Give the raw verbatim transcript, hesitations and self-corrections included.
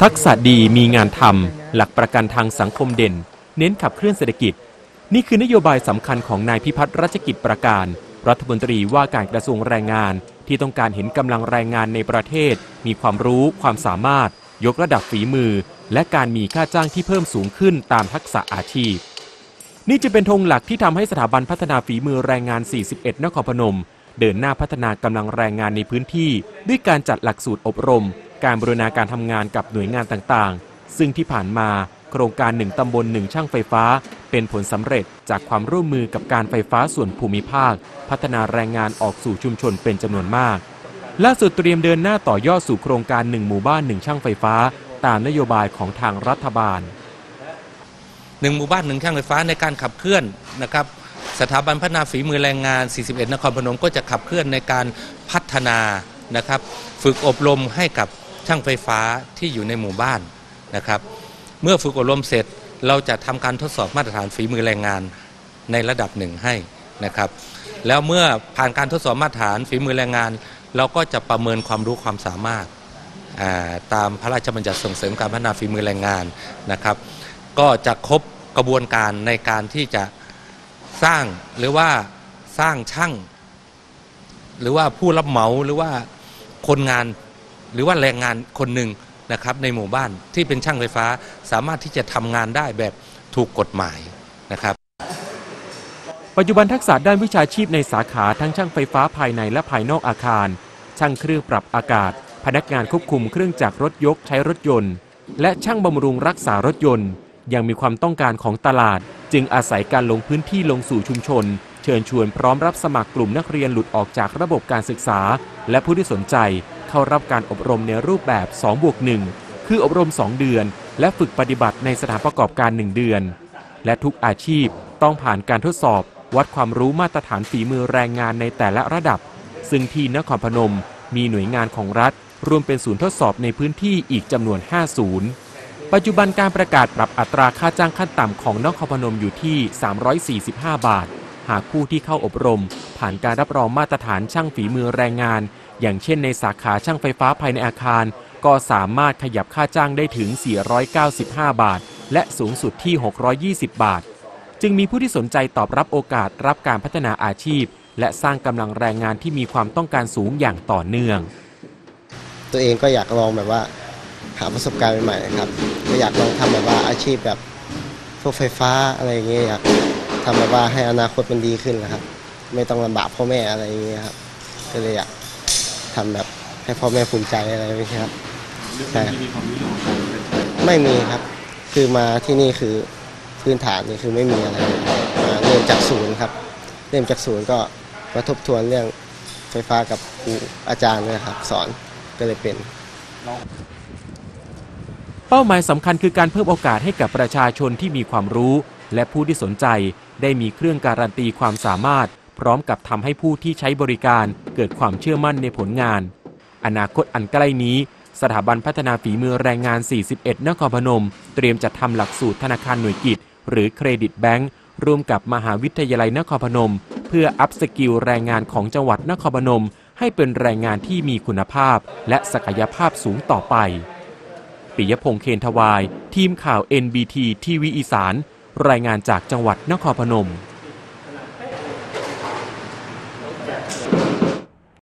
ทักษะดีมีงานทำหลักประกันทางสังคมเด่นเน้นขับเคลื่อนเศรษฐกิจนี่คือนโยบายสำคัญของนายพิพัฒน์รัชกิจประการรัฐมนตรีว่าการกระทรวงแรงงานที่ต้องการเห็นกำลังแรงงานในประเทศมีความรู้ความสามารถยกระดับฝีมือและการมีค่าจ้างที่เพิ่มสูงขึ้นตามทักษะอาชีพนี่จะเป็นธงหลักที่ทำให้สถาบันพัฒนาฝีมือแรงงานสี่สิบเอ็ดนครพนมเดินหน้าพัฒนากำลังแรงงานในพื้นที่ด้วยการจัดหลักสูตรอบรมการบูรณาการทำงานกับหน่วยงานต่างๆซึ่งที่ผ่านมาโครงการหนึ่งตำบลหนึ่งช่างไฟฟ้าเป็นผลสำเร็จจากความร่วมมือกับการไฟฟ้าส่วนภูมิภาคพัฒนาแรงงานออกสู่ชุมชนเป็นจำนวนมากล่าสุดเตรียมเดินหน้าต่อยอดสู่โครงการหนึ่งหมู่บ้านหนึ่งช่างไฟฟ้าตามนโยบายของทางรัฐบาลหนึ่งหมู่บ้านหนึ่งช่างไฟฟ้าในการขับเคลื่อนนะครับสถาบันพัฒนาฝีมือแรงงานสี่สิบเอ็ดนครพนมก็จะขับเคลื่อนในการพัฒนานะครับฝึกอบรมให้กับช่างไฟฟ้าที่อยู่ในหมู่บ้านนะครับเมื่อฝึกอบรมเสร็จเราจะทำการทดสอบมาตรฐานฝีมือแรงงานในระดับหนึ่งให้นะครับแล้วเมื่อผ่านการทดสอบมาตรฐานฝีมือแรงงานเราก็จะประเมินความรู้ความสามารถตามพระราชบัญญัติส่งเสริมการพัฒนาฝีมือแรงงานนะครับก็จะครบกระบวนการในการที่จะสร้างหรือว่าสร้างช่างหรือว่าผู้รับเหมาหรือว่าคนงานหรือว่าแรงงานคนหนึ่งนะครับในหมู่บ้านที่เป็นช่างไฟฟ้าสามารถที่จะทำงานได้แบบถูกกฎหมายนะครับปัจจุบันทักษะด้านวิชาชีพในสาขาทั้งช่างไฟฟ้าภายในและภายนอกอาคารช่างเครื่องปรับอากาศพนักงานควบคุมเครื่องจักรรถยกใช้รถยนต์และช่างบำรุงรักษารถยนต์ยังมีความต้องการของตลาดจึงอาศัยการลงพื้นที่ลงสู่ชุมชนเชิญชวนพร้อมรับสมัครกลุ่มนักเรียนหลุดออกจากระบบการศึกษาและผู้ที่สนใจเข้ารับการอบรมในรูปแบบ สองบวกหนึ่ง คืออบรมสองเดือนและฝึกปฏิบัติในสถานประกอบการหนึ่งเดือนและทุกอาชีพต้องผ่านการทดสอบวัดความรู้มาตรฐานฝีมือแรงงานในแต่ละระดับซึ่งที่นครพนมมีหน่วยงานของรัฐรวมเป็นศูนย์ทดสอบในพื้นที่อีกจำนวนห้าศูนย์ปัจจุบันการประกาศปรับอัตราค่าจ้างขั้นต่ำของนครพนมอยู่ที่สามร้อยสี่สิบห้าบาทหากผู้ที่เข้าอบรมผ่านการรับรองมาตรฐานช่างฝีมือแรงงานอย่างเช่นในสาขาช่างไฟฟ้าภายในอาคารก็สามารถขยับค่าจ้างได้ถึงสี่ร้อยเก้าสิบห้าบาทและสูงสุดที่หกร้อยยี่สิบบาทจึงมีผู้ที่สนใจตอบรับโอกาสรับการพัฒนาอาชีพและสร้างกำลังแรงงานที่มีความต้องการสูงอย่างต่อเนื่องตัวเองก็อยากลองแบบว่าหาประสบการณ์ใหม่ๆครับก็อยากลองทำแบบว่าอาชีพแบบพวกไฟฟ้าอะไรอย่างเงี้ยอยากทำแบบว่าให้อนาคตมันดีขึ้นนะครับไม่ต้องลำบากพ่อแม่อะไรอย่างเงี้ยครับก็เลยอยากทำแบบให้พ่อแม่ภูมิใจอะไรอย่างเงี้ยครับแต่ไม่มีครับคือมาที่นี่คือพื้นฐานนี่คือไม่มีอะไรมาเริ่มจากศูนย์ครับเริ่มจากศูนย์ก็มาทบทวนเรื่องไฟฟ้ากับครูอาจารย์นะครับสอนก็เลยเป็นเป้าหมายสำคัญคือการเพิ่มโอกาสให้กับประชาชนที่มีความรู้และผู้ที่สนใจได้มีเครื่องการันตีความสามารถพร้อมกับทำให้ผู้ที่ใช้บริการเกิดความเชื่อมั่นในผลงานอนาคตอันใกล้นี้สถาบันพัฒนาฝีมือแรงงานสี่สิบเอ็ดนครพนมเตรียมจัดทำหลักสูตรธนาคารหน่วยกิจหรือเครดิตแบงก์ร่วมกับมหาวิทยาลัยนครพนมเพื่ออัพสกิลแรงงานของจังหวัดนครพนมให้เป็นแรงงานที่มีคุณภาพและศักยภาพสูงต่อไปปิยพงษ์ เคนทวายทีมข่าว เอ็น บี ที ทีวีอีสานรายงานจากจังหวัดนครพนม